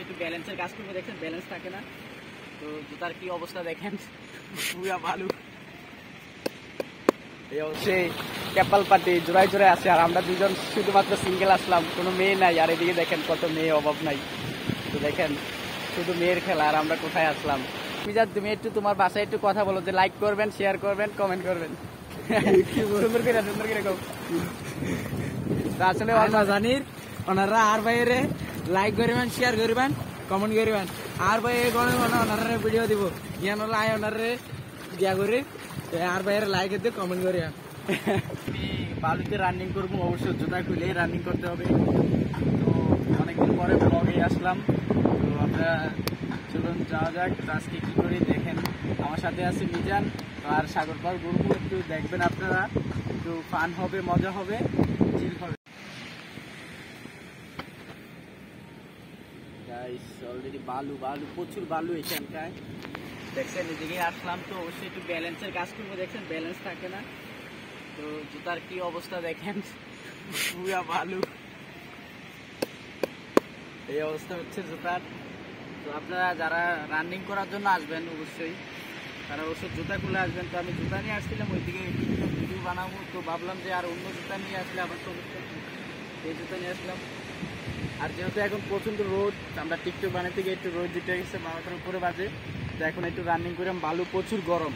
একটু ব্যালেন্সের কাজ করবো, দেখেন ব্যালেন্স থাকে না, তো জুতার কি অবস্থা দেখেন, পুরা ভালো। এই অবশ্যই ক্যাপাল পার্টি জোড়ায় জোড়ায় আছে, আর আমরা দুজন শুধুমাত্র সিঙ্গেল আসলাম, কোনো মেয়ে নাই। আর এদিকে দেখেন কত মেয়ে, অভাব নাই। তো দেখেন শুধু মেয়ের খেলা, আর আমরা কোথায় আসলাম। তুমি একটু তোমার বাসায় একটু কথা বলো যে লাইক করবেন, শেয়ার করবেন, কমেন্ট করবেন। সুন্দর করে আসলে জানির ওনারা আর বাইরে লাইক করবেন, শেয়ার করবেন, কমেন্ট করবেন। আর ভাই ওনারা ভিডিও দিব জ্ঞান হলো আয় ওনারে গিয়া করে আর বাইরে লাইক দিয়ে কমেন্ট করবেন। বালুতে রানিং করবো, অবশ্যই জুতা খুলে রানিং করতে হবে। তো অনেকদিন পরে ব্লগে আসলাম, তো আমরা চলুন যাওয়া যাক। আজকে কী করি দেখেন, আমার সাথে আছে মিজান আর সাগর পার ঘুরবো, একটু দেখবেন আপনারা, একটু ফান হবে, মজা হবে, চিল হবে। অলরেডি বালু প্রচুর বালু এখানটায় দেখছেন। এদিকে আসলাম তো অবশ্যই একটু ব্যালেন্সের কাজ করবো, দেখছেন ব্যালেন্স থাকে না, তো জুতার কি অবস্থা দেখেন, পুরা বালু। এই অবস্থা হচ্ছে জুতার। তো আপনারা যারা রানিং করার জন্য আসবেন অবশ্যই তারা অবশ্যই জুতা খুলে আসবেন। তো আমি জুতা নিয়ে আসছিলাম ওইদিকে ভিডিও বানাবো, তো ভাবলাম যে আর অন্য জুতা নিয়ে আসলে আবার তো এই জুতা নিয়ে আসলাম। আর যেহেতু এখন প্রচণ্ড রোদ, আমরা টিকটক বানাতে গিয়ে একটু রোদ দিতে গেছে, 12টার উপরে বাজে, তো এখন একটু রানিং করলাম। বালুটা প্রচুর গরম,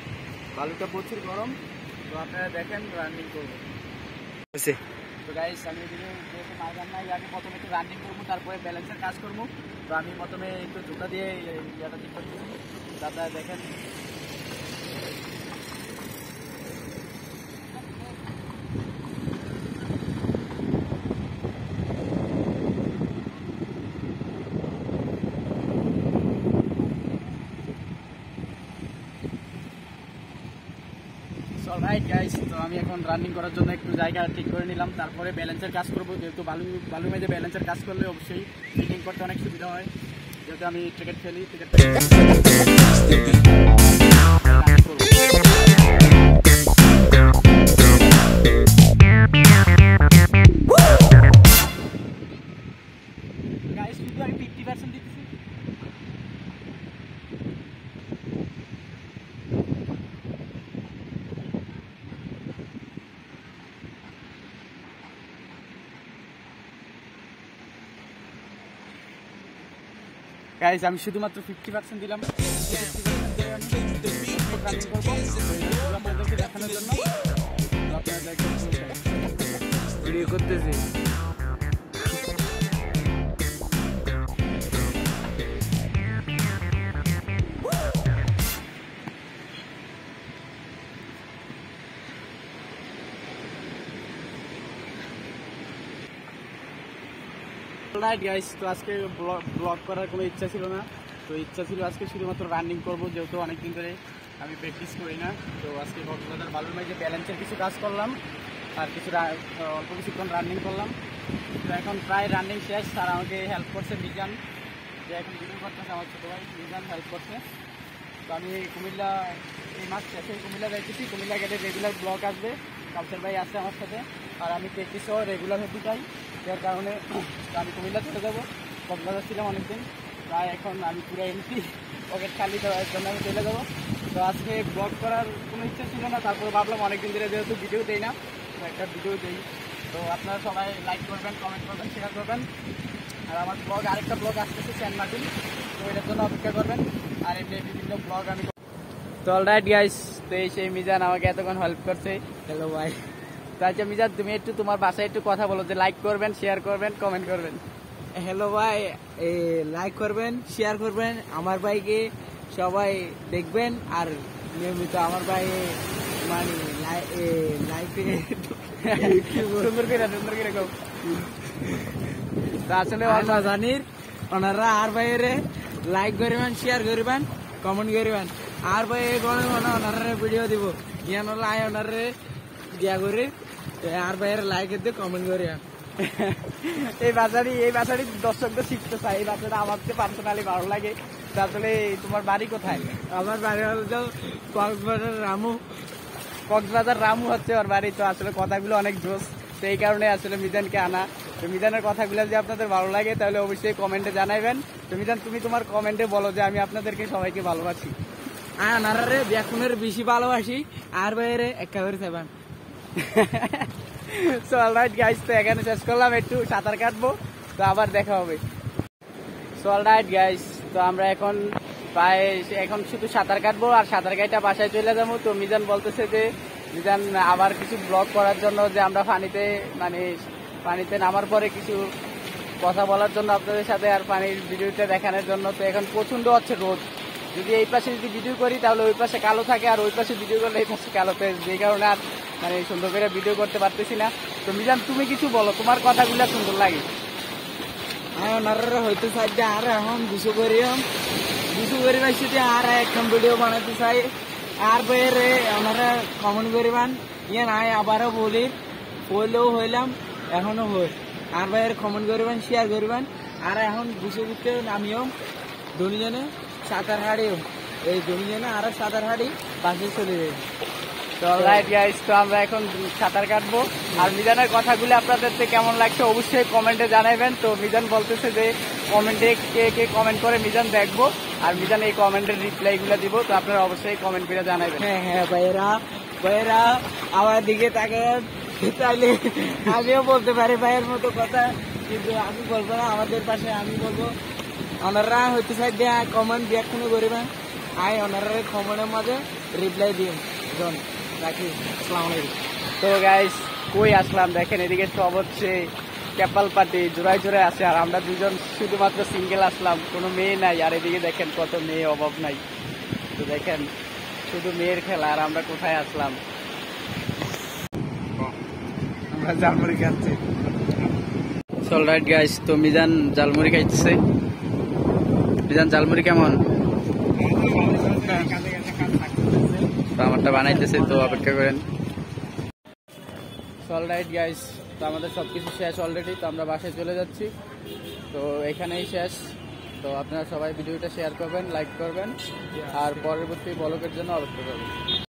তো আপনারা দেখেন রানিং করবো। তো গাইস আমি যেহেতু মাইদান নাই, আগে প্রথমে একটু রানিং করবো, তারপরে ব্যালেন্সের কাজ করবো। তো আমি প্রথমে একটু জুতা দিয়ে ইয়াটা ঠিক করছি, দাদা দেখেন। অলরাইট গাইস, তো আমি এখন রানিং করার জন্য একটু জায়গা ঠিক করে নিলাম, তারপরে ব্যালেন্সের কাজ করবো। যেহেতু বালু মেঝে ব্যালেন্সের কাজ করলে অবশ্যই ফিটিং করতে অনেক সুবিধা হয়, যেহেতু আমি ক্রিকেট খেলি। গাইস শুধু আমি 50% দিতেছি। গাইস আমি শুধুমাত্র 50% দিলাম, দেখানোর জন্য ভিডিও করতেছি। অলরাইট গাইস, তো আজকে ব্লগ করার কোনো ইচ্ছা ছিল না, তো ইচ্ছা ছিল আজকে শুধুমাত্র রানিং করবো, যেহেতু অনেকদিন ধরে আমি প্র্যাকটিস করি না। তো আজকে কক্সবাজার বালুর মাঝে ব্যালেন্সের কিছু কাজ করলাম, আর কিছু অল্প কিছুক্ষণ রানিং করলাম। তো এখন প্রায় রানিং শেষ। আর আমাকে হেল্প করছে মিজান, যে এখন ভিডিও করতেছে আমার ছোটো ভাই মিজান হেল্প করছে। তো আমি কুমিল্লা এই মাস শেষে কুমিল্লা যাইতেছি, কুমিল্লা গেলে রেগুলার ব্লগ আসবে, কাউসার ভাই আসছে আমার সাথে, আর আমি প্র্যাকটিসও রেগুলার হতে চাই, যার কারণে আমি কুমিল্লা চলে যাবো। কক্সবাজার ছিলাম অনেকদিন, প্রায় এখন আমি পুরো এমপি পকেট খালি দেওয়ার জন্য আমি চলে যাবো। তো আজকে ব্লগ করার কোনো ইচ্ছা ছিল না, তারপরে ভাবলাম অনেকদিন ধরে যেহেতু ভিডিও দেই না, তো একটা ভিডিও দিই। তো আপনারা সবাই লাইক করবেন, কমেন্ট করবেন, শেয়ার করবেন। আর আমার ব্লগ আরেকটা ব্লগ আসতেছে সেন্ট মার্টিন, তো এটার জন্য অপেক্ষা করবেন। আর এমনি বিভিন্ন ব্লগ আমি। তো অলরাইট গাইস, তো এই সেই মিজান আমাকে এতক্ষণ হেল্প করছে। হ্যালো ভাই। তো আচ্ছা মিজান, তুমি একটু তোমার বাসায় একটু কথা বলো যে লাইক করবেন, শেয়ার করবেন, কমেন্ট করবেন। হ্যালো ভাই, লাইক করবেন, শেয়ার করবেন, আমার ভাইকে সবাই দেখবেন। আর নিয়মিত আমার ভাই মানে লাইফে সুন্দর করে তো আসলে জানির ওনারা আর বাইরে লাইক করবেন, শেয়ার করবেন, কমেন্ট করবেন। আর ভাই ওনারা ভিডিও দিব জ্ঞান হলো আয় ওনারে গিয়া করে আর বাইরে লাইক দিয়ে কমেন্ট করবেন। এই বাসারি দর্শকদের শিখতে চাই, এই বাসাটা আমার পার্সোনালি ভালো লাগে। আসলে তোমার বাড়ি কোথায়? আমার বাড়ি হলো কক্সবাজার রামু হচ্ছে ওর বাড়ি। তো আসলে কথাগুলো অনেক জোস, তো এই কারণে আসলে মিজানকে আনা। তো মিজানের কথাগুলো যদি আপনাদের ভালো লাগে তাহলে অবশ্যই কমেন্টে জানাবেন। তো মিজান, তুমি তোমার কমেন্টে বলো যে আমি আপনাদেরকে সবাইকে ভালোবাসি। ওনারে বেকুনের বেশি ভালোবাসি, আর বাইরে একেবারে সেবান। সো অলরাইট গাইস, তো এখানে শেষ করলাম, একটু সাঁতার কাটবো, তো আবার দেখা হবে। সো অলরাইট গাইস, তো আমরা এখন প্রায় এখন শুধু সাঁতার কাটবো আর সাঁতার কাটা বাসায় চলে যাবো। তো মিজান বলতেছে যে মিজান আবার কিছু ব্লগ করার জন্য, যে আমরা পানিতে নামার পরে কিছু কথা বলার জন্য আপনাদের সাথে, আর পানির ভিডিওটা দেখানোর জন্য। তো এখন প্রচন্ড হচ্ছে রোদ, যদি এই পাশে যদি ভিডিও করি তাহলে ওই পাশে কালো থাকে, আর ওই পাশে ভিডিও করলে এই পাশে কালো থাকে, যেই কারণে আর সুন্দর করে ভিডিও করতে পারতেছি না। তো মিজান, তুমি কিছু বলো, তোমার কথাগুলো সুন্দর লাগে। ওনারা হয়তো চাইছে আর এখন দুশো করি পাইছি, আর একদম ভিডিও বানাতে চাই। আর বাইরে ওনারা কমেন্ট করিবান, ইয়ে নাই আবারও বললেও হইলাম, এখনো হই। আর বাইরে কমেন্ট করিবান, শেয়ার করিবান। আর এখন দুশো ঘুরতে নামিও দুজনে সাঁতার হাঁড়িও, এই দুজনে আর সাঁতার হাঁড়ি বাসে চলে যাবে। তো অলরাইট গাইস, তো আমরা এখন সাঁতার কাটবো। আর মিজানের কথাগুলো আপনাদের কেমন লাগছে অবশ্যই কমেন্টে জানাবেন। তো মিজান বলতেছে যে কমেন্টে কে কমেন্ট করে মিজান দেখবো, আর মিজান এই কমেন্টের রিপ্লাইগুলো দিব। তো আপনারা অবশ্যই কমেন্ট করে জানাবেন। হ্যাঁ ভাইয়েরা আমার দিকে তাকে তাইলে আমিও বলতে পারি ভাইয়ের মতো কথা, কিন্তু আমি বলবো না, আমাদের পাশে আমি বলবো। ওনারা হয়তো সাইড দিয়ে কমেন্ট ব্যাখ্যানো করিবেন, ওনারা কমেন্টের মাঝে রিপ্লাই দিন। রাখি, আসসালামু আলাইকুম। তো গাইস, কই আসলাম দেখেন, এদিকে সব হচ্ছে ক্যাপাল পার্টি জোড়ায় আছে, আর আমরা দুজন শুধুমাত্র সিঙ্গেল আসলাম, কোনো মেয়ে নাই। আর এদিকে দেখেন কত মেয়ে, অভাব নাই। তো দেখেন শুধু মেয়ের খেলা, আর আমরা কোথায় আসলাম, আমরা ঝালমুড়ি খাচ্ছি। অলরাইট গাইস, তো মিজান ঝালমুড়ি খাইছে। মিজান, ঝালমুড়ি কেমন? তো আমারটা বানাইতেছে, তো অপেক্ষা করেন। অলরাইট গাইস, তো আমাদের সবকিছু শেষ অলরেডি, তো আমরা বাসায় চলে যাচ্ছি। তো এখানেই শেষ। তো আপনারা সবাই ভিডিওটা শেয়ার করবেন, লাইক করবেন, আর পরবর্তী ব্লগের জন্য অপেক্ষা করবেন।